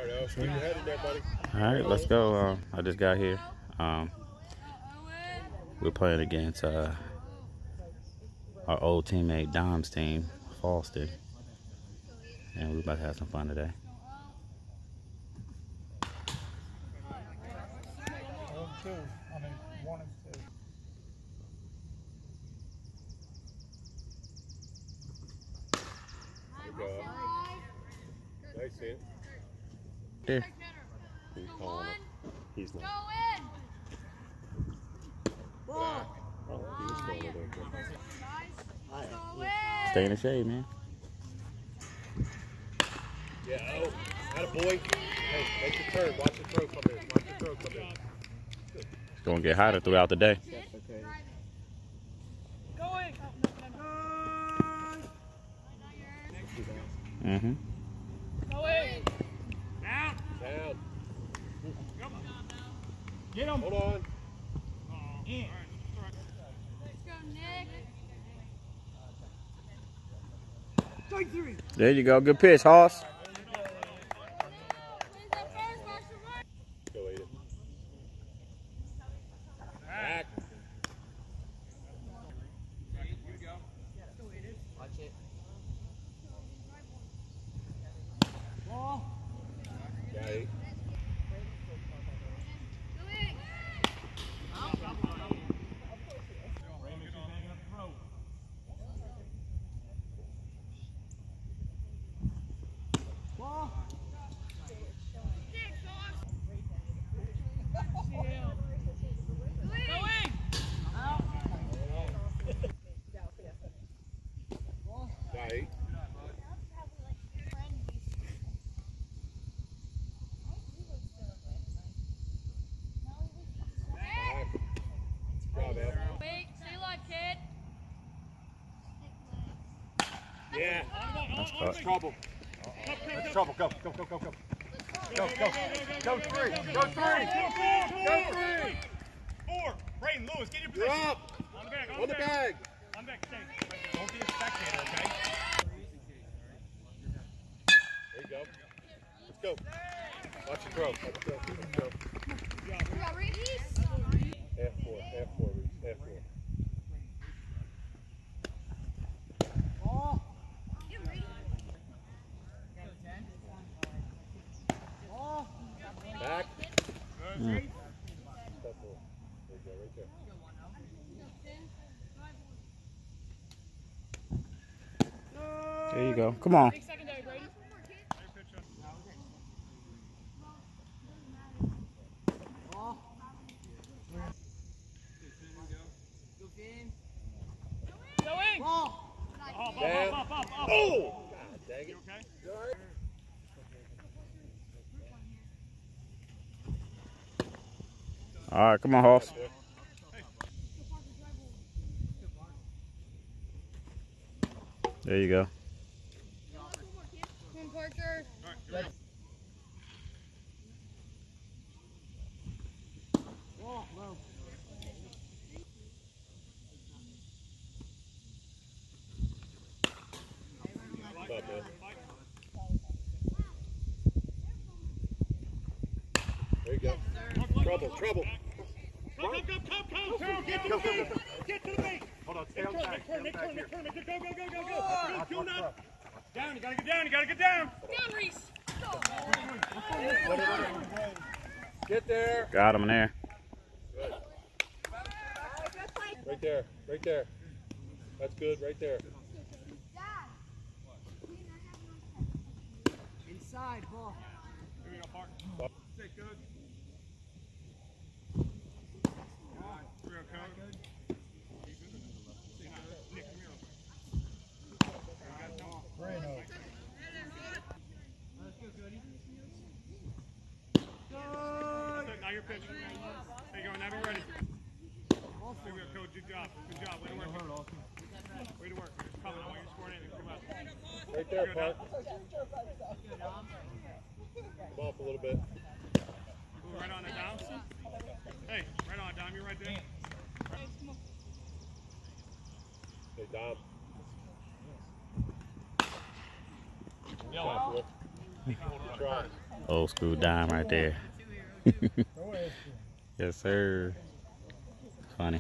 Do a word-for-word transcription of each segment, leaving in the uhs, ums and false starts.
All right, let's go. Um, I just got here. Um, we're playing against uh, our old teammate Dom's team, Falston, and we're about to have some fun today. Nice hit. There. He's calling it. He's not. Ball. Oh, he was calling it. Stay in the shade, man. Yeah, oh, atta boy. Hey, make the turn. Watch the throw come in. Watch the throw come in. It's going to get hotter throughout the day. That's okay. Going. Mm-hmm. Going. Down. Down. Get him. Hold on. In. Let's go, Nick. Strike three. There you go. Good pitch, Hoss. Go eat it. Back. Watch it. Ball. Got it. Right. Wait, stay alive, kid. Yeah. That's That's caught. trouble. That's trouble. Go, go, go, go, go. Go, go. Go three. Go three. Go three. Four. Brayden, Lewis, get your You're position. up. On the back. On, On the bag. On the back. Stay. Don't be a spectator, okay? There you go. Let's go. Watch the throw. Watch the throw. Let's go. Half four. Half four, Reese. Half four. Back. Mm. There you go, right there. There you go. Come on. Secondary, Brayden. Going. Ball. Up, up, Down. up, up, up, up. Oh! God dang it. You okay? You all right? All right, come on, Hoss. There you go. Come on, Parker. Ball. Low. What's up, man? There you go. Trouble, trouble. Come, come, come, come, come, come. Get to Go, the go, bait. go, go. Get to the bait. Hold on, stay on tag. Stay on Make turn, tag make here. turn, make turn, go, go, go, go, go. Go, do not. Down, you gotta get down, you gotta get down. Down, Reese. Get there. Got him in there. Good. Right there, right there. That's good, right there. Inside. Ball. Here we go, Park. Stop. Stay good. Here we go, Coach. Nick, come here. Now you're pitching. There you go, now be ready. Here we go, Coach. Good job. Good job. Way to work. Way to work. Come on, I want you to score anything. Come on. Right there, Park. Come off a little bit. Ooh, right on the Dom. Hey, right on, Dom. You're right there. Hey, Dom. Yellow. Old school dime right there. Yes, sir. Funny.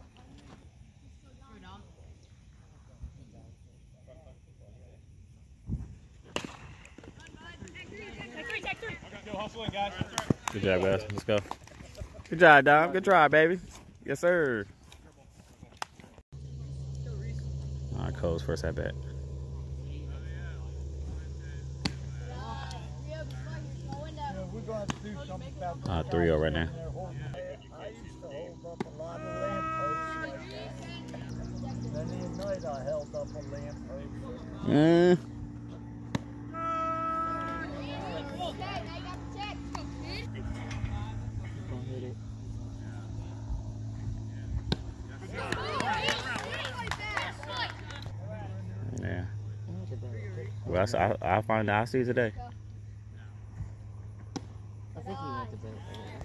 Good job, guys. Let's go. Good job, Dom. Good try, baby. Yes, sir. All right, Cole's first at bat. Uh, three oh right now. I used to hold up a lot of lampposts. Many a night I held up a lamppost. Mm. Yeah. Well, I, I'll find out. I'll see you today. I think he went to bed.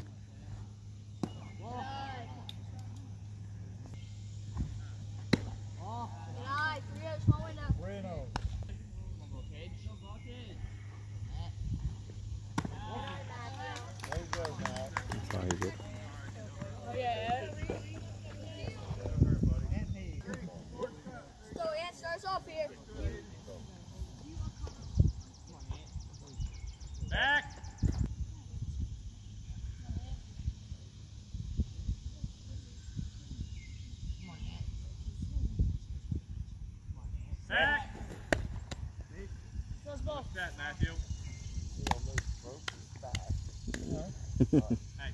Reno. There you go, Matt. That's all you get. So it starts off here. Back. Back. What's that, Matthew? He almost broke his back. Hey.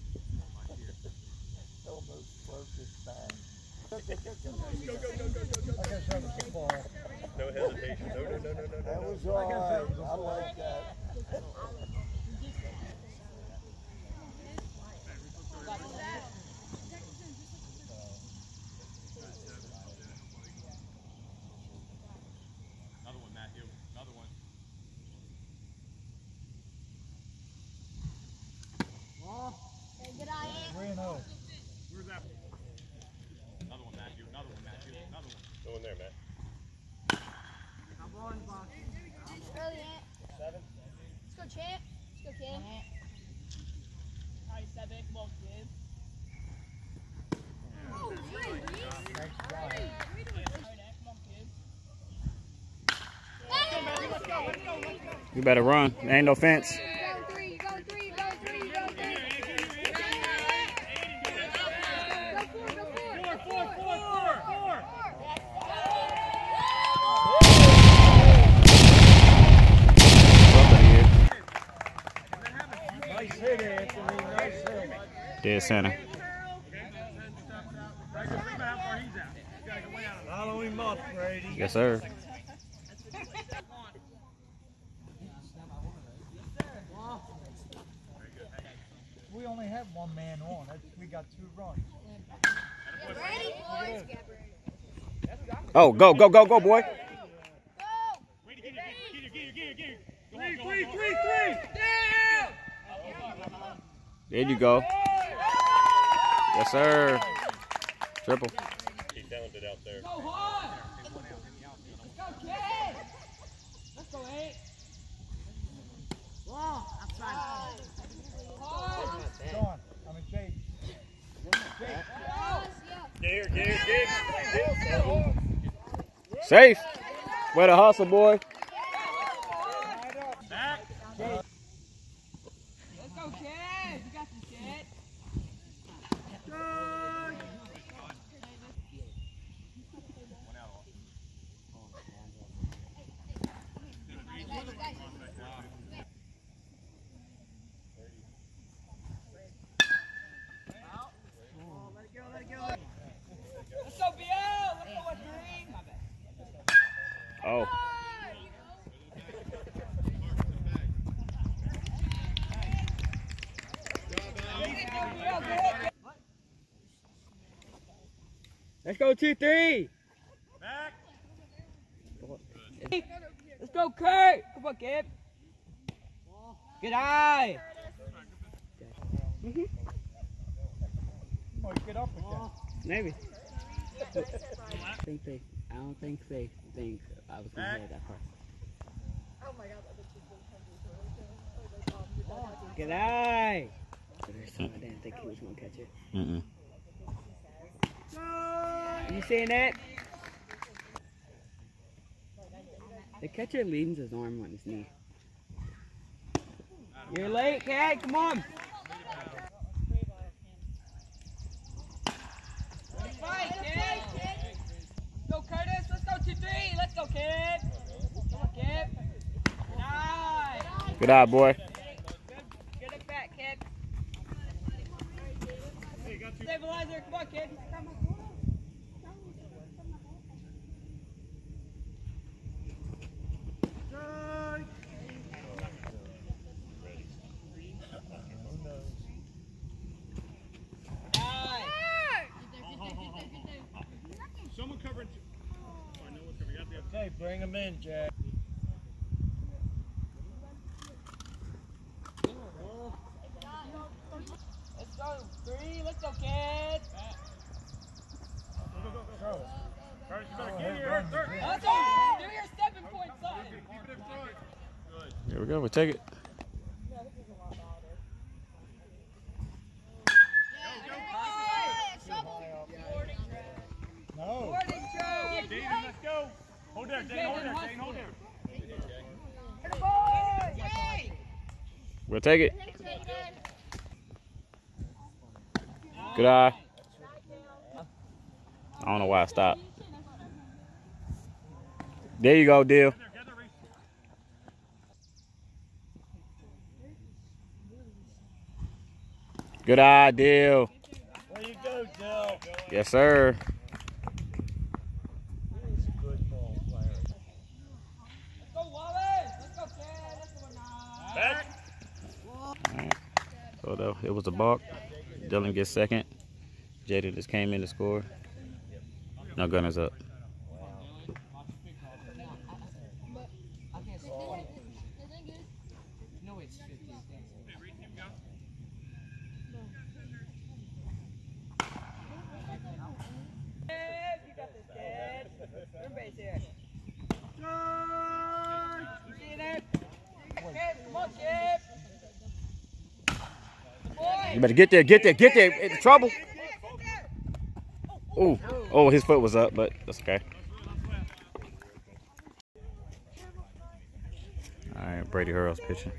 Almost broke his back. I guess that was the ball. No hesitation. No, no, no, no, no, That no. was all right. I like that. Another one, Matthew. Another one. Reno. Where's that? Another one, Matthew. Another one, Matthew. Another one. Go in there, Matt. Seven. Let's go, champ. Let's go, kid. All right, seven. Come on, kid. Oh, three. Thanks, Ryan. All right, come on, kid. You better run. There ain't no fence. You go three. You go three. You go three. You go three. Go four. Go four. Four, four, four, four, four. Nice hit, Anthony. Nice hit. Dead center. Follow him up, Brady. Yes, sir. We only have one man on. That's, we got two runs. Ready, boys? Oh, go, go, go, go, boy. Three, three, three, three. There you go. Yes, sir. Triple. He's talented out there. Go hard! Let's go, kid! Let's go, eight. Whoa, I'm trying. Sean, I mean, Jake. Get here, get here, get here. Safe. Way to hustle, boy. Back. Let's go, kid! You got this, kid. Let's go, B L! Let's go, what green? Oh. Let's go, two, three. Back. Let's go, Kurt. Come on, kid. Good eye. Might get up again. Maybe. I think they. I don't think they think I was gonna hit that part. Oh my god, that was Good eye. I didn't think he was going to catch it. Mm-mm. You seeing that? The catcher leans his arm on his knee. You're late, Cat. Come on. Fight, kid. Go, Curtis. Let's go two three. Let's go, kid. Come on, kid. Good eye. Good eye, boy. Good. Get it back, kid. Stabilizer. Come on, kid. Come on. Someone covered. Oh, I know what's covered. You got the other. Okay, bring him in, Jack. Let's go. Three. Let's go, kid. Go, go, go, go. Curtis, you better get here. Third. Let's go. Do your stepping point, son. Keep it in front. Good. Here we go. We'll take it. No. Morning, Joe. Dayton, let's go. Hold there, Dayton, hold there, Dayton, hold there. We'll take it. Good eye. I don't know why I stopped. There you go, Deal. Good eye, Deal. There you go, Dell. Yes, sir. He's a good ball player. Let's go, Wallace. Let's go, kid. Let's go, nine. Back. So though, it was a balk. Dylan gets second. Jaden just came in to score. No gunners up. You got this, kid. Third base here. You seeing it? Kid, come on, kid. Boy. You better get there, get there, get there. In trouble. Ooh. Oh, his foot was up, but that's okay. All right, Brady Hurl's pitching.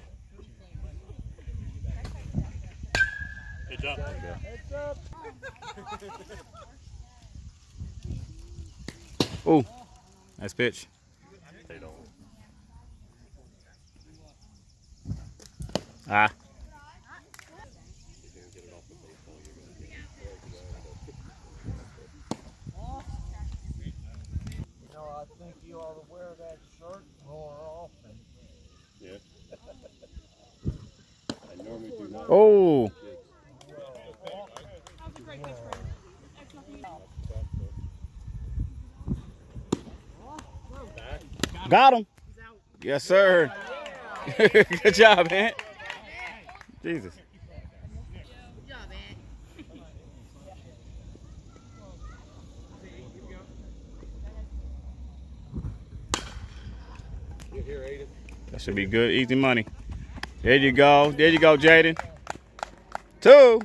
Good job. Heads up. Ooh, nice pitch. Ah. You know, I think you ought to wear that shirt more often. Yeah. I normally do not. Oh. Got him. Yes, sir. Good job, man. Jesus. Good job, man. Get here, Aiden. That should be good, easy money. There you go. There you go, Jaden. Two.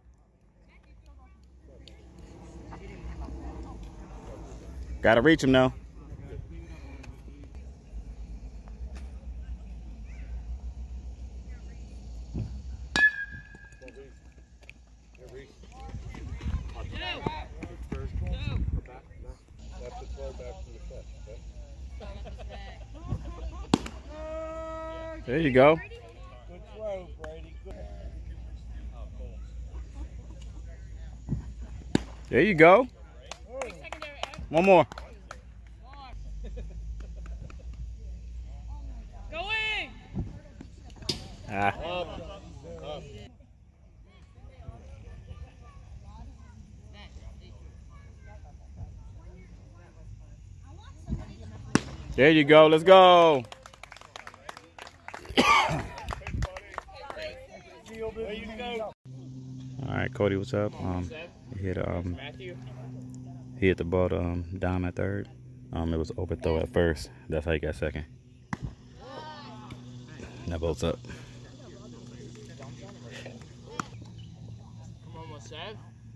Gotta reach him now. That's the throw back to the catch, okay? There you go. Good throw, Brady. Good. There you go. One more. Going! Ah. Up, up. There you go. Let's go. There you go. All right, Cody, what's up? Um, he hit um, he hit the ball to um, Dom at third. Um, it was overthrow at first. That's how he got second. Now boats up. Sev.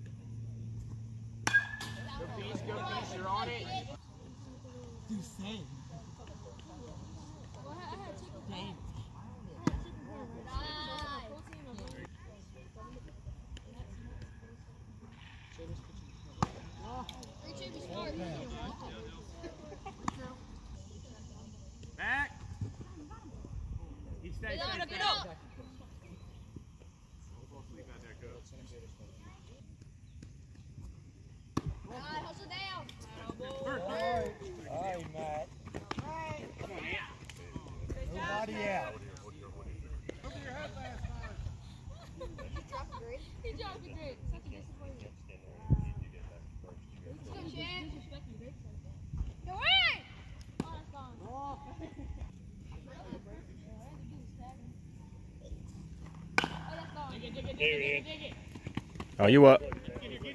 Go beast, go beast, you're on it. Do same. Damn. Back. He stays, Get stays, up, stays. get up. Leave out there, go. Alright, hustle down. Alright, alright, Matt. Nobody out. He dropped the grade. Such a disappointment. Let's go, Chad. Go in! Oh, that's gone. Oh, that's gone. Dig it, dig it, dig it, dig it, dig it. Oh, you up? Good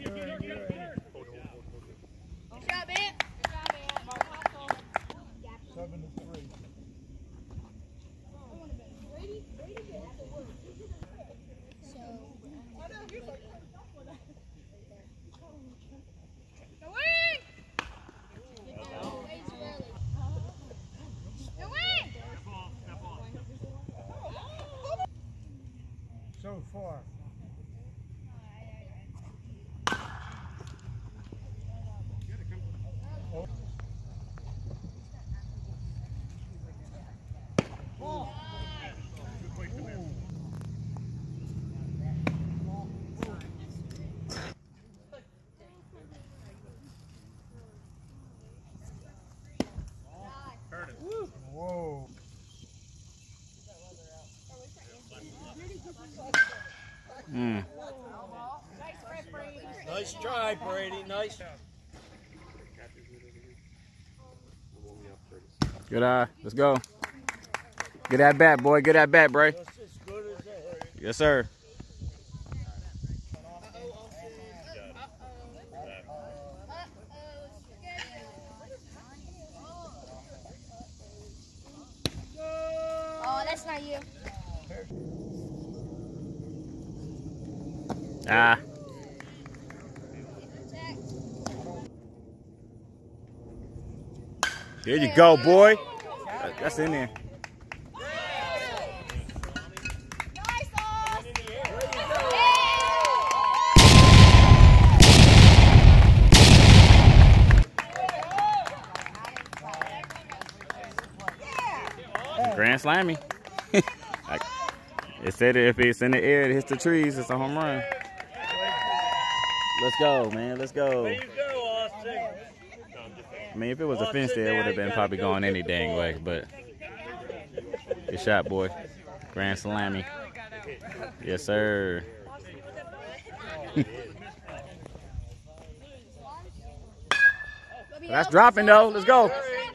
job, man. Good job, man. Seven to three. Brady, Brady did have to work. So, go in! Way too early. Go in! Step off, step off. So far. Whoa. Mm. Nice try, Brady. Nice. Good eye. Let's go. Get that bat, boy. Get that bat, Bray. Just as good as that. Yes, sir. Oh, that's not you. Ah. There you go, boy. That's in there. Nice, Oz. Grand Slammy. It said if it's in the air, it hits the trees, it's a home run. Let's go, man. Let's go. There you go, Austin. I mean, if it was a fence there, it would have been probably going any dang way, but good shot, boy. Grand Slammy. Yes, sir. That's dropping, though. Let's go.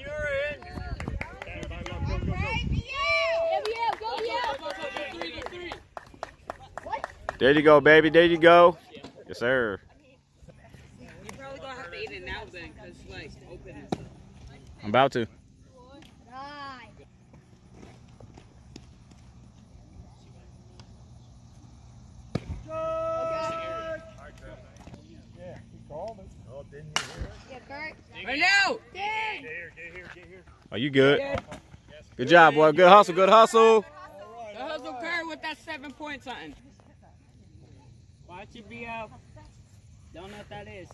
There you go, baby. There you go. Yes, sir. You're probably gonna have to eat it now then, because it's like open and stuff. I'm about to. Yeah, he called it. Oh, didn't you hear it? Yeah, Kurt. Right now! Get here, get here, get here. Are you good? Good job, boy. Good hustle. Good hustle. The hustle Kurt with that seven point something. Watch it be out. Don't know what that is.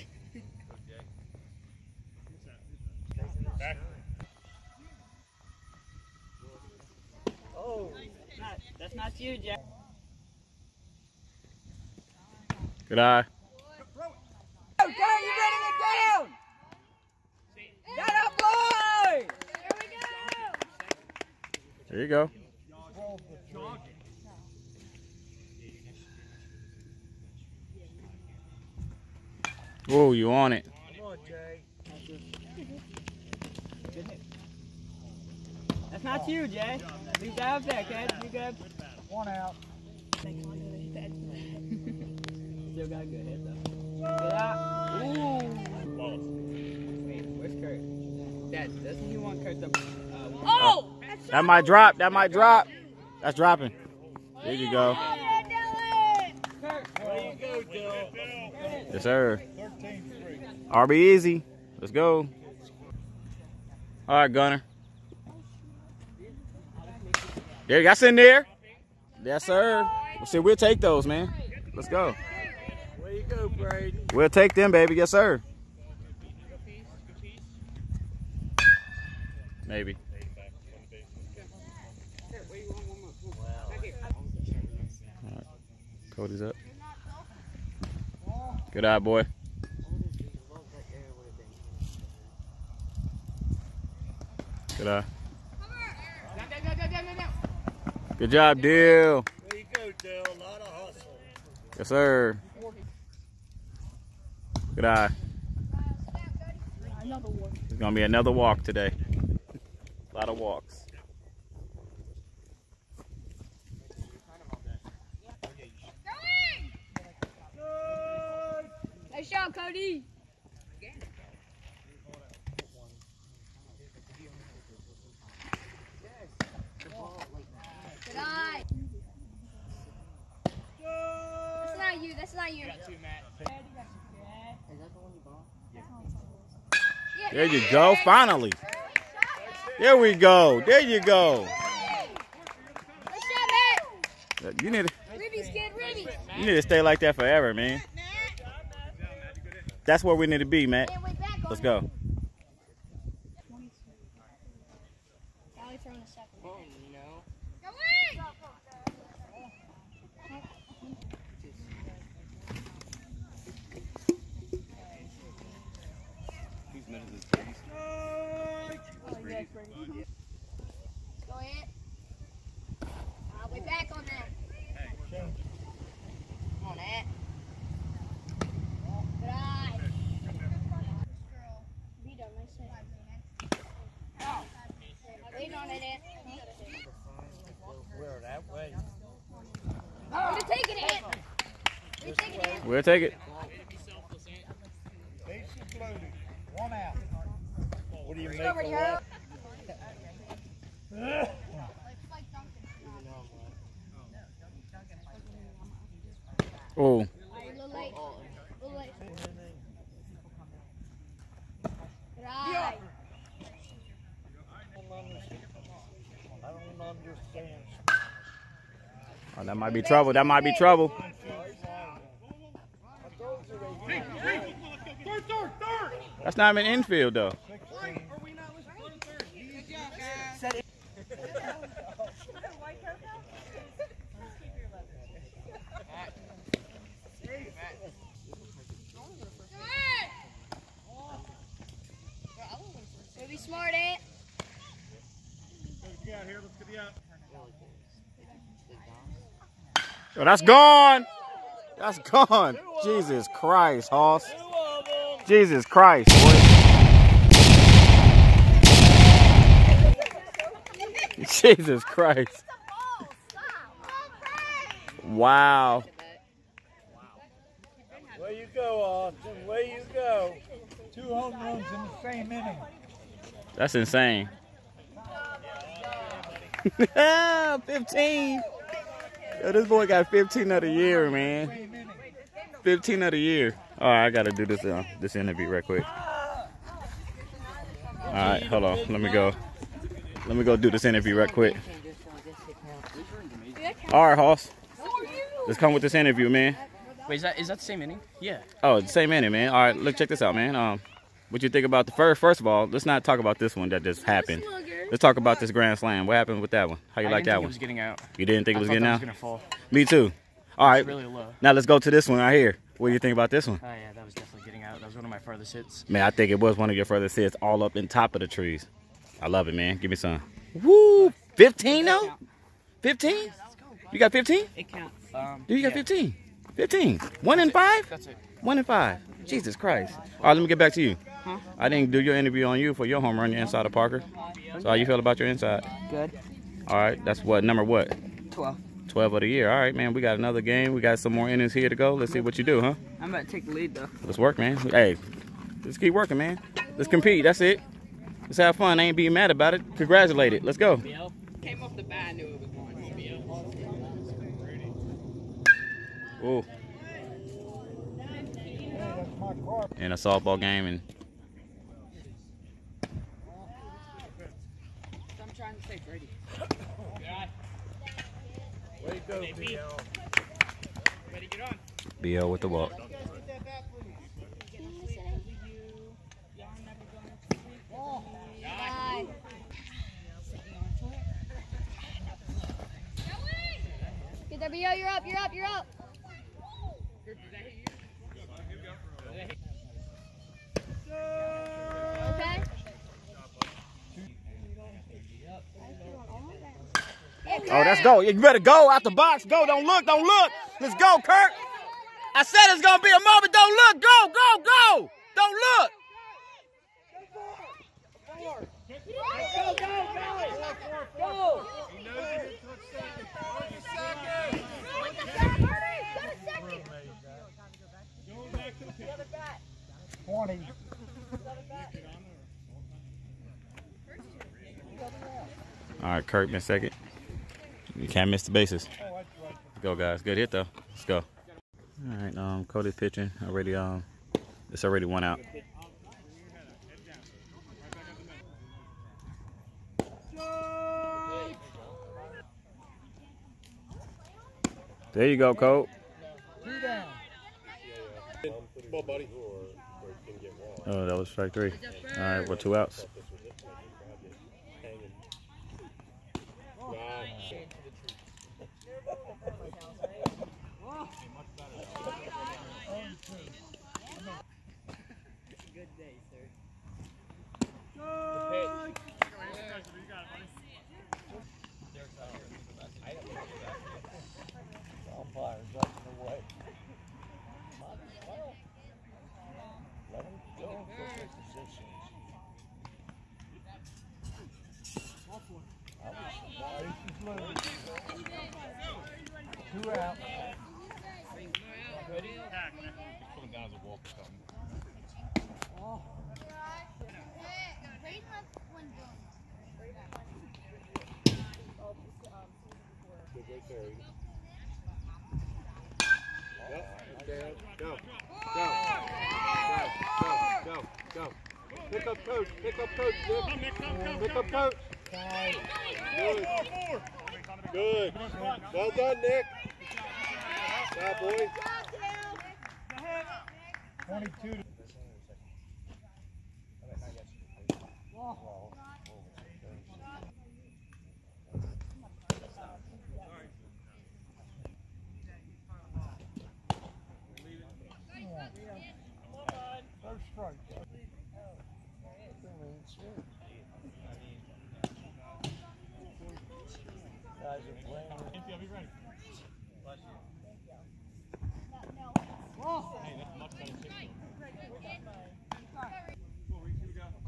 Oh. Not, that's not you, Jack. Good eye. Kurt, you ready to down? Get up, boy! There you go. Whoa, you on it. Come on, Jay. That's not you, Jay. Leave that up there, kid. You good? One out. Still got a good hit, though. Good out. Ooh. Wait, where's Kurt? Dad, doesn't he want Kurt to... Uh, Oh! That might drop. That might drop. That's dropping. There you go. Yeah, Dylan! Kurt, There you go, Dylan. Yes, sir. thirteen three. R B easy. Let's go. All right, Gunner. There, you got in there. Yes, sir. Well, see, we'll take those, man. Let's go. Where you go, Brady? We'll take them, baby. Yes, sir. Maybe. All right. Cody's up. Good eye, boy. Good eye. Good job, Dill. There you go, Dale. A lot of hustle. Yes, sir. Good eye. It's going to be another walk today. A lot of walks. Nice shot, Cody. Good eye. That's not you. That's not you. There you go. Finally. There we go. There you go. Nice shot, Matt. You need to, Ribby's kid, Ribby. you need to stay like that forever, man. That's where we need to be, Matt. Let's go. Go ahead. I'll be back on that. Come on, that. Good eye. Beat him, I said. Lean on it, Ed. We're that way. We're taking it. We're taking it. We'll take it. Bases loaded. One out. What do you make Go, Brady, hurry up. Oh. A little late. A little late. Good eye. I don't understand. Oh, that might be trouble. That might be trouble. That's not even infield, though. Be smart, Ed. Get out here. Let's get the out. Oh, that's gone. That's gone. Jesus Christ, Hoss. Jesus Christ, boy. Jesus Christ. Wow. Where you go, Austin? Where you go? Two home runs in the same inning. That's insane. fifteen. Yo, this boy got fifteen of the year, man. fifteen of the year. All right, I got to do this uh, this interview right quick. All right, hold on. Let me go. Let me go do this interview right quick. All right, Hoss. Let's come with this interview, man. Wait, is that is that the same inning? Yeah. Oh, it's the same inning, man. All right, look, check this out, man. Um, what you think about the first? First of all, let's not talk about this one that just happened. Let's talk about this grand slam. What happened with that one? How you I like didn't that think one? It was getting out. You didn't think it was I getting thought out? that was gonna fall. Me too. All right. Really low. Now let's go to this one right here. What do you think about this one? Oh yeah, that was definitely getting out. That was one of my furthest hits. Man, I think it was one of your furthest hits, all up in top of the trees. I love it, man. Give me some. Woo! fifteen though? fifteen? You got fifteen? It counts. Um, You got yeah. fifteen. fifteen. One in five? That's it. One in five. Jesus Christ. All right, let me get back to you. Huh? I didn't do your interview on you for your home run, your inside of Parker. So how you feel about your inside? Good. All right, that's what, number what? Twelve. twelve of the year. All right, man, we got another game. We got some more innings here to go. Let's see what you do, huh? I'm about to take the lead though. Let's work, man. Hey, let's keep working, man. Let's compete. That's it. Let's have fun. I ain't being mad about it. Congratulate it. Let's go. Came off the bat, I knew it was going. Ooh. my car. in a softball game, and I'm trying to say Brady. Way to go, B L. Ready, get on. B L with the walk. Get there, B O. You're up. You're up. You're up. Okay. Oh, let's go. You better go out the box. Go. Don't look. Don't look. Let's go, Kirk. I said it's going to be a moment. Don't look. Go, go, go. Don't look. Go, go, go. Go. twenty. All right, Kirk been second. You can't miss the bases. Let's go, guys. Good hit, though. Let's go. All right, um, Cody's pitching. Already, um, it's already one out. There you go, Cole. Two down. Ball, buddy. Oh, that was strike three. All right, we're two outs. Good day, sir. Umpires up in the way. Let them go for their positions. I was surprised he's losing. Two out. Pulling down as a walk or something. Good right there. Yep. Go. Go. Go. Go. Go. Go. Pick up coach. Pick up coach. Nick. Pick up coach. Good. Good. Well done, Nick. Good boys. twenty-two. First strike. Guys are playing. I'll be ready. Hey, that's much better too. Cool, Reese, here we go.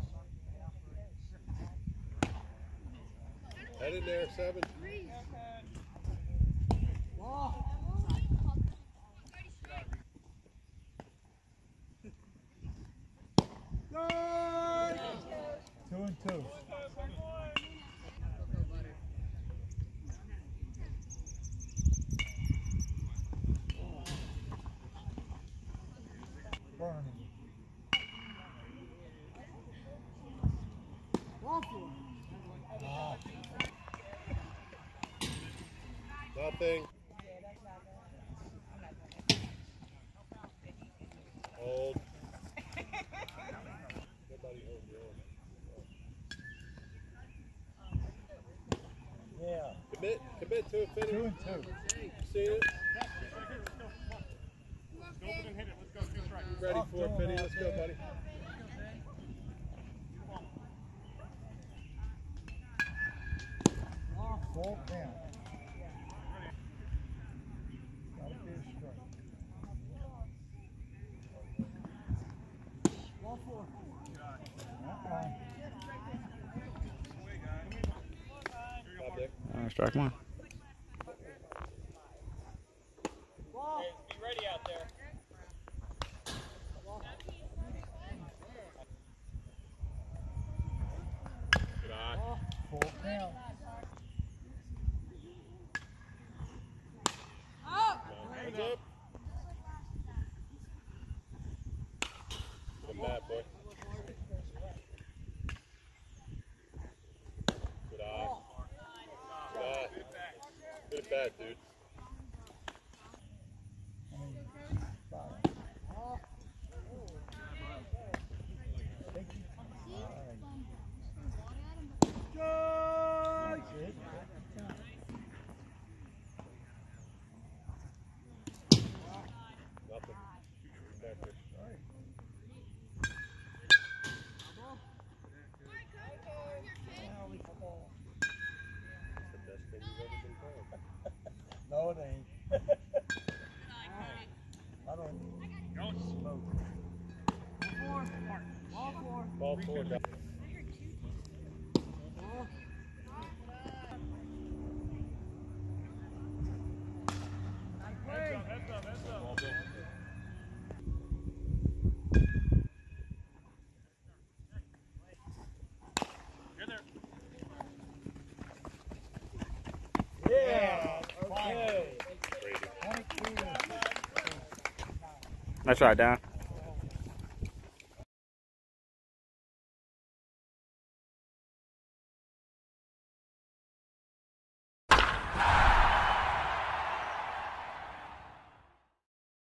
Head in there, seven. Two and two. Burning. Ah. Nothing. Hold. Nobody hold your Yeah. Commit, commit to it, Finney. Two and two. See it? Go up and hit it. Let's go. Two strikes. Ready for it, Finney. Let's go, buddy. Full count. Gotta be a strike. Uh-uh. Stop there. All right, strike one. Be ready out there. Good eye. Full count. Hands up. Get back, dude. No, it ain't. I don't smoke. Ball four. Down. Heads up, heads up, heads up. Ball four. Get there. Yeah. Okay. Brady. twenty-two. That's right, Don.